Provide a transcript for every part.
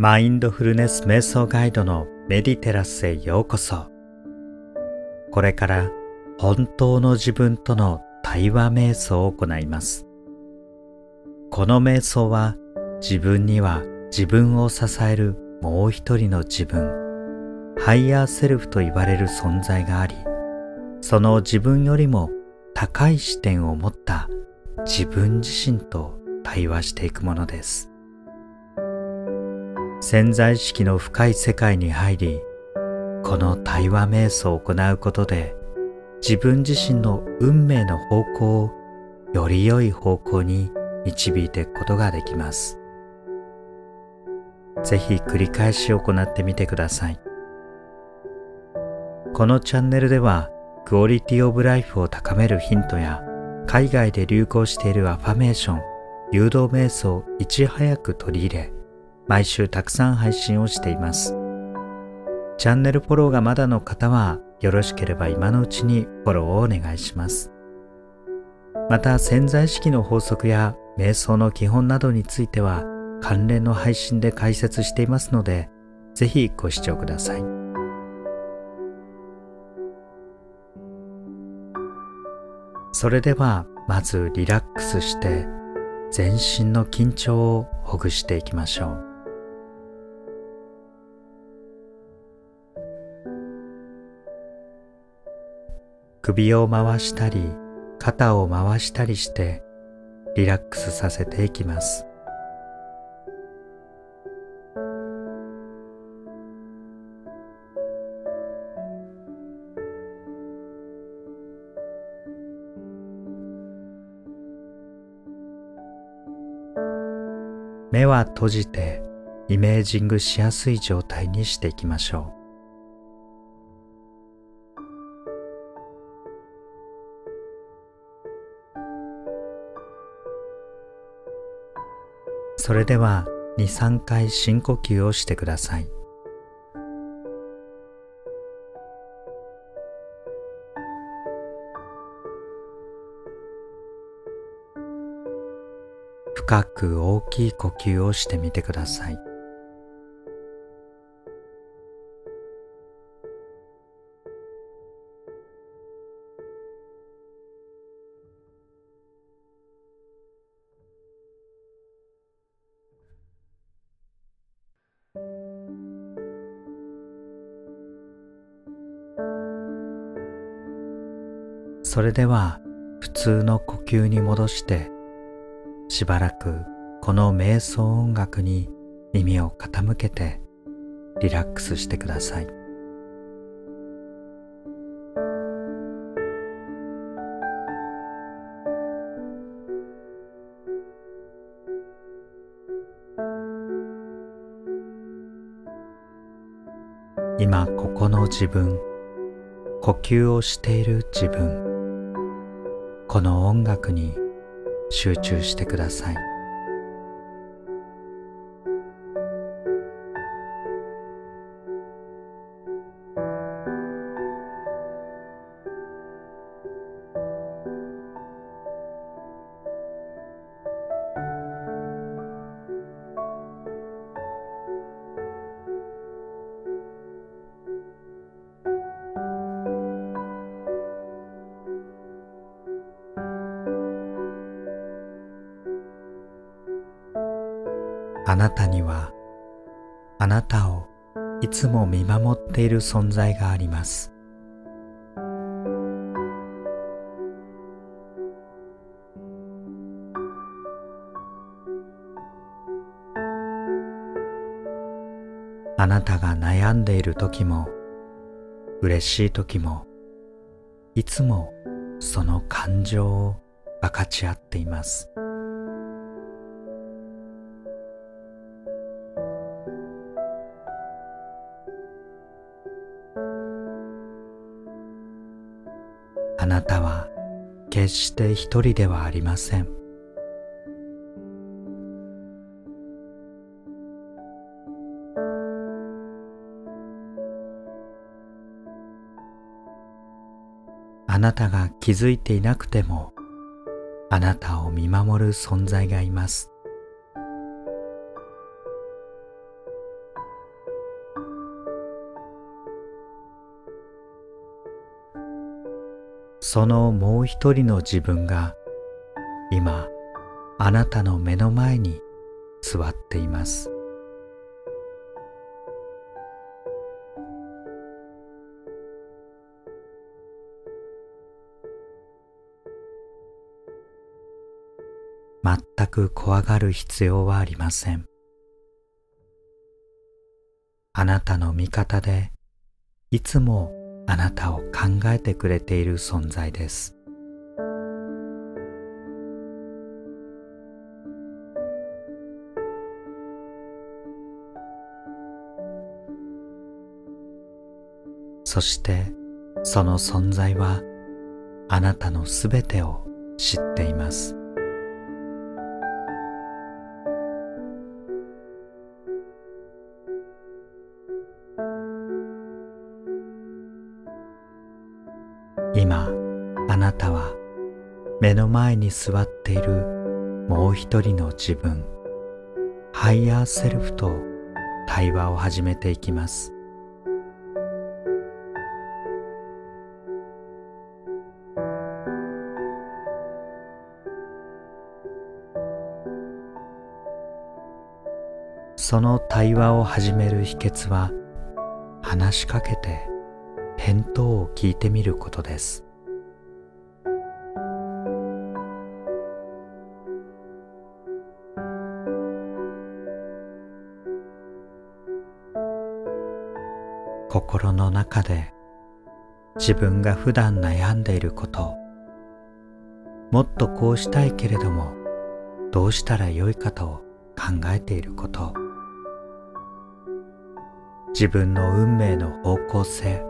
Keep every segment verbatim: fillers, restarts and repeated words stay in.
マインドフルネス瞑想ガイドのメディテラスへようこそ。これから本当の自分との対話瞑想を行います。この瞑想は自分には自分を支えるもう一人の自分、ハイヤーセルフと言われる存在があり、その自分よりも高い視点を持った自分自身と対話していくものです。潜在意識の深い世界に入り、この対話瞑想を行うことで、自分自身の運命の方向をより良い方向に導いていくことができます。ぜひ繰り返し行ってみてください。このチャンネルでは、クオリティオブライフを高めるヒントや、海外で流行しているアファメーション、誘導瞑想をいち早く取り入れ、毎週たくさん配信をしています。チャンネルフォローがまだの方は、よろしければ今のうちにフォローをお願いします。また、潜在意識の法則や瞑想の基本などについては、関連の配信で解説していますので、ぜひご視聴ください。それでは、まずリラックスして、全身の緊張をほぐしていきましょう。首を回したり、肩を回したりして、リラックスさせていきます。目は閉じてイメージングしやすい状態にしていきましょう。それではに、さんかい深呼吸をしてください。深く大きい呼吸をしてみてください。それでは普通の呼吸に戻して、しばらくこの瞑想音楽に耳を傾けてリラックスしてください。今ここの自分、呼吸をしている自分、この音楽に集中してください。あなたには、あなたをいつも見守っている存在があります。あなたが悩んでいる時も、嬉しい時も、いつもその感情を分かち合っています。あなたは決して一人ではありません。あなたが気づいていなくても、あなたを見守る存在がいます。 そのもう一人の自分が今あなたの目の前に座っています。全く怖がる必要はありません。あなたの味方でいつもあなたを考えてくれている存在です。そしてその存在はあなたのすべてを知っています。今あなたは目の前に座っているもう一人の自分、ハイヤーセルフと対話を始めていきます。その対話を始める秘訣は、話しかけて返答を聞いてみることです。心の中で自分が普段悩んでいること、もっとこうしたいけれどもどうしたらよいかと考えていること、自分の運命の方向性、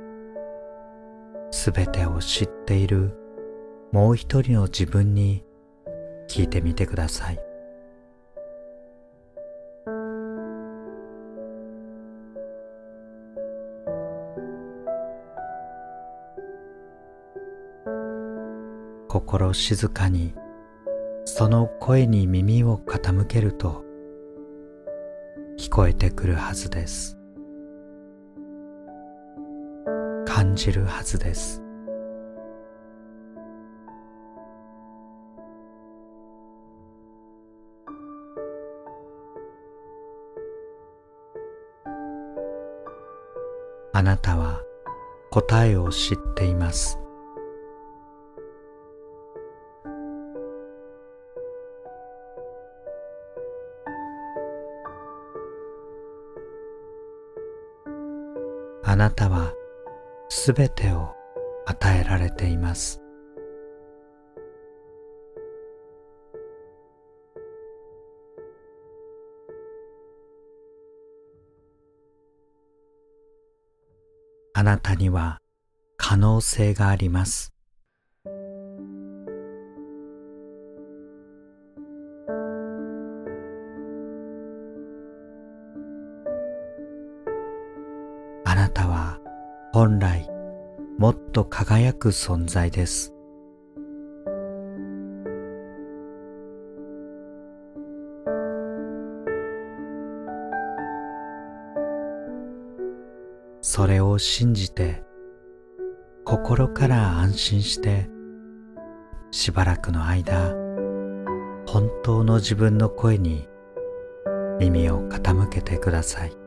すべてを知っているもう一人の自分に聞いてみてください。心静かにその声に耳を傾けると聞こえてくるはずです。感じるはずです。あなたは答えを知っています。あなたはすべてを与えられています。あなたには可能性があります。あなたは本来もっと輝く存在です。それを信じて、心から安心して、しばらくの間、本当の自分の声に耳を傾けてください。